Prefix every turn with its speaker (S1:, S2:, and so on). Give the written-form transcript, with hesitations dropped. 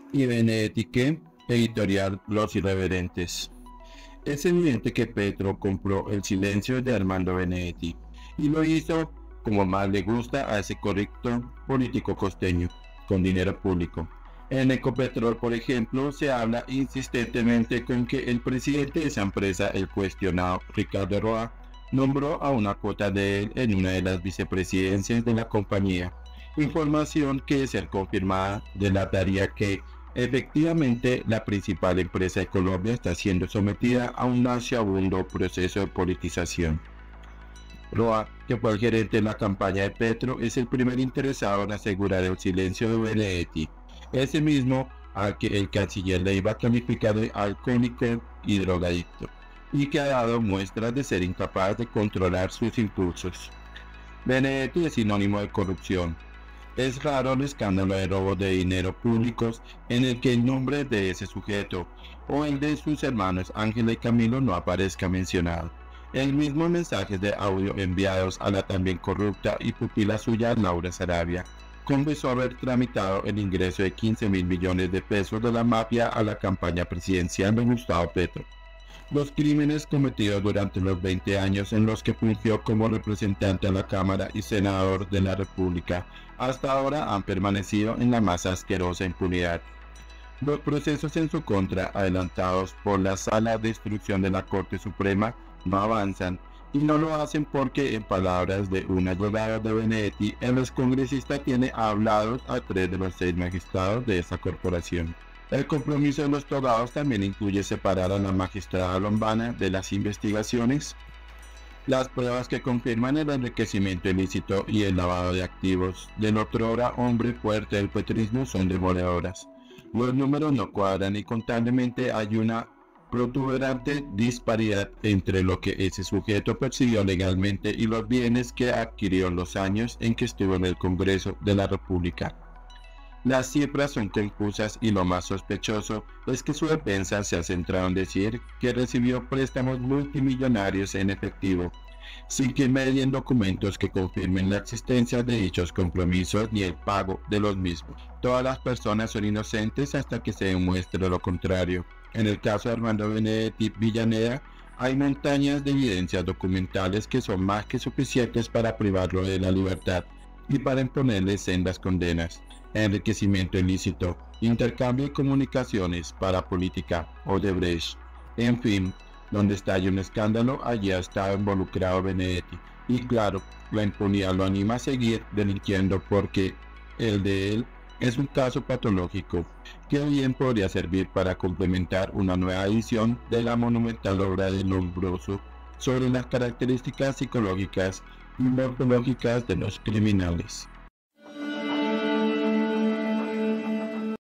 S1: y Benedetti que editorial Los Irreverentes. Es evidente que Petro compró el silencio de Armando Benedetti y lo hizo como más le gusta a ese correcto político costeño, con dinero público. En Ecopetrol, por ejemplo, se habla insistentemente con que el presidente de esa empresa, el cuestionado Ricardo Roa, nombró a una cuota de él en una de las vicepresidencias de la compañía. Información que, de ser confirmada, delataría que efectivamente la principal empresa de Colombia está siendo sometida a un nauseabundo proceso de politización. Roa, que fue el gerente de la campaña de Petro, es el primer interesado en asegurar el silencio de Benedetti, ese mismo al que el canciller le iba a calificar de alcohólico y drogadicto, y que ha dado muestras de ser incapaz de controlar sus impulsos. Benedetti es sinónimo de corrupción. Es raro el escándalo de robo de dinero públicos en el que el nombre de ese sujeto o el de sus hermanos Ángela y Camilo no aparezca mencionado. En mismos mensajes de audio enviados a la también corrupta y pupila suya Laura Sarabia, confesó haber tramitado el ingreso de 15.000 millones de pesos de la mafia a la campaña presidencial de Gustavo Petro. Los crímenes cometidos durante los 20 años en los que fungió como representante a la Cámara y senador de la República hasta ahora han permanecido en la más asquerosa impunidad. Los procesos en su contra, adelantados por la Sala de Instrucción de la Corte Suprema, no avanzan, y no lo hacen porque, en palabras de una abogada de Benedetti, el excongresista tiene hablados a 3 de los 6 magistrados de esa corporación. El compromiso de los togados también incluye separar a la magistrada Lombana de las investigaciones. Las pruebas que confirman el enriquecimiento ilícito y el lavado de activos del otrora hombre fuerte del petrismo son demoledoras. Los números no cuadran y contablemente hay una protuberante disparidad entre lo que ese sujeto percibió legalmente y los bienes que adquirió en los años en que estuvo en el Congreso de la República. Las cifras son confusas y lo más sospechoso es que su defensa se ha centrado en decir que recibió préstamos multimillonarios en efectivo, sin que medien documentos que confirmen la existencia de dichos compromisos ni el pago de los mismos. Todas las personas son inocentes hasta que se demuestre lo contrario. En el caso de Armando Benedetti Villaneda, hay montañas de evidencias documentales que son más que suficientes para privarlo de la libertad y para imponerle sendas condenas. Enriquecimiento ilícito, intercambio de comunicaciones para política, Odebrecht. En fin, donde estalle un escándalo, allí ha estado involucrado Benedetti. Y claro, la impunidad lo anima a seguir delinquiendo porque el de él es un caso patológico que bien podría servir para complementar una nueva edición de la monumental obra de Lombroso sobre las características psicológicas y morfológicas de los criminales.